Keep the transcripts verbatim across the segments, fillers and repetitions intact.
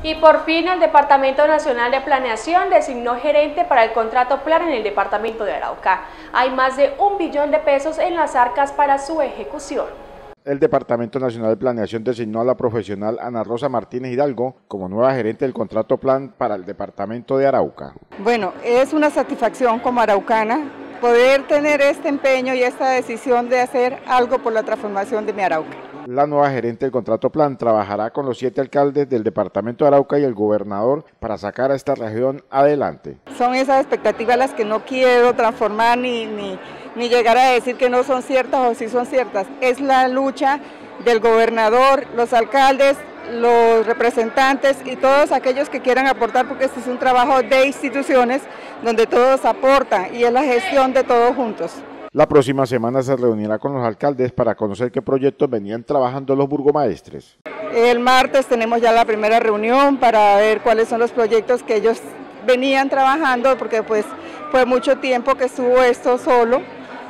Y por fin el Departamento Nacional de Planeación designó gerente para el contrato plan en el departamento de Arauca. Hay más de un billón de pesos en las arcas para su ejecución. El Departamento Nacional de Planeación designó a la profesional Ana Rosa Martínez Hidalgo como nueva gerente del contrato plan para el departamento de Arauca. Bueno, es una satisfacción como araucana poder tener este empeño y esta decisión de hacer algo por la transformación de mi Arauca. La nueva gerente del contrato plan trabajará con los siete alcaldes del departamento de Arauca y el gobernador para sacar a esta región adelante. Son esas expectativas las que no quiero transformar ni, ni, ni llegar a decir que no son ciertas o sí son ciertas. Es la lucha del gobernador, los alcaldes, los representantes y todos aquellos que quieran aportar, porque este es un trabajo de instituciones donde todos aportan y es la gestión de todos juntos. La próxima semana se reunirá con los alcaldes para conocer qué proyectos venían trabajando los burgomaestres. El martes tenemos ya la primera reunión para ver cuáles son los proyectos que ellos venían trabajando, porque pues fue mucho tiempo que estuvo esto solo.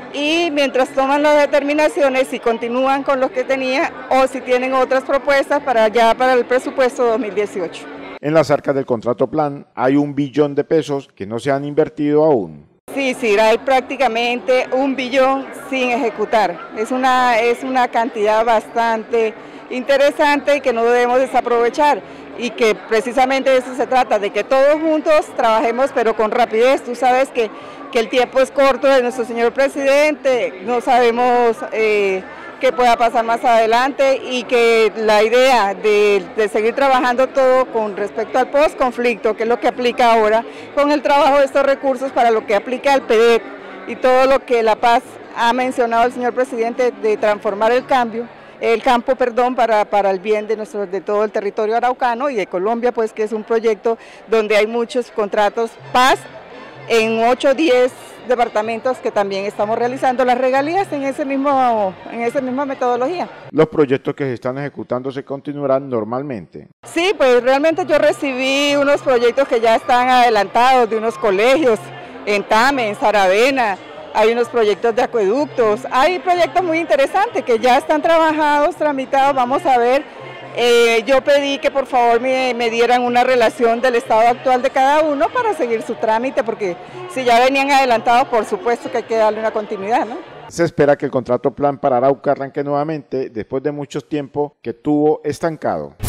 Y mientras toman las determinaciones, si continúan con los que tenían o si tienen otras propuestas para ya para el presupuesto dos mil dieciocho. En las arcas del contrato plan hay un billón de pesos que no se han invertido aún. Sí, sí, hay prácticamente un billón sin ejecutar. Es una, es una cantidad bastante interesante y que no debemos desaprovechar. Y que precisamente de eso se trata, de que todos juntos trabajemos pero con rapidez. Tú sabes que, que el tiempo es corto de nuestro señor presidente, no sabemos eh, qué pueda pasar más adelante y que la idea de, de seguir trabajando todo con respecto al post-conflicto, que es lo que aplica ahora, con el trabajo de estos recursos para lo que aplica el P D E P y todo lo que La Paz ha mencionado el señor presidente de transformar el cambio. el campo, perdón, para, para el bien de, nuestro, de todo el territorio araucano y de Colombia, pues que es un proyecto donde hay muchos contratos paz en ocho o diez departamentos que también estamos realizando las regalías en ese mismo, en esa misma metodología. Los proyectos que se están ejecutando se continuarán normalmente. Sí, pues realmente yo recibí unos proyectos que ya están adelantados de unos colegios en Tame, en Saravena. Hay unos proyectos de acueductos, hay proyectos muy interesantes que ya están trabajados, tramitados, vamos a ver. Eh, yo pedí que por favor me, me dieran una relación del estado actual de cada uno para seguir su trámite, porque si ya venían adelantados, por supuesto que hay que darle una continuidad, ¿no? Se espera que el contrato plan para Arauca arranque nuevamente después de mucho tiempo que estuvo estancado.